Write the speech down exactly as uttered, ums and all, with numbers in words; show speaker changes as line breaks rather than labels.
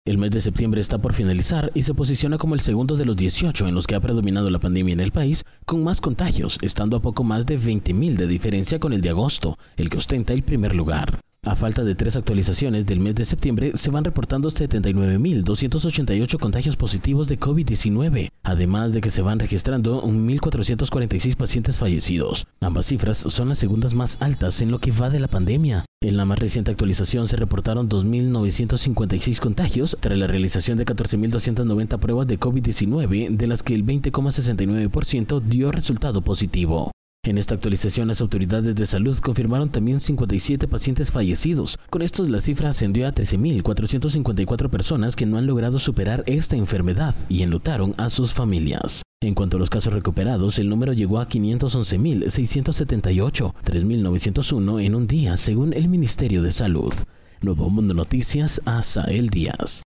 El mes de septiembre está por finalizar y se posiciona como el segundo de los dieciocho en los que ha predominado la pandemia en el país, con más contagios, estando a poco más de veinte mil de diferencia con el de agosto, el que ostenta el primer lugar. A falta de tres actualizaciones del mes de septiembre, se van reportando setenta y nueve mil doscientos ochenta y ocho contagios positivos de COVID diecinueve, además de que se van registrando mil cuatrocientos cuarenta y seis pacientes fallecidos. Ambas cifras son las segundas más altas en lo que va de la pandemia. En la más reciente actualización se reportaron dos mil novecientos cincuenta y seis contagios tras la realización de catorce mil doscientas noventa pruebas de COVID diecinueve, de las que el veinte coma sesenta y nueve por ciento dio resultado positivo. En esta actualización, las autoridades de salud confirmaron también cincuenta y siete pacientes fallecidos. Con estos, la cifra ascendió a trece mil cuatrocientas cincuenta y cuatro personas que no han logrado superar esta enfermedad y enlutaron a sus familias. En cuanto a los casos recuperados, el número llegó a quinientos once mil seiscientos setenta y ocho, tres mil novecientos uno en un día, según el Ministerio de Salud. Nuevo Mundo Noticias, Asael Díaz.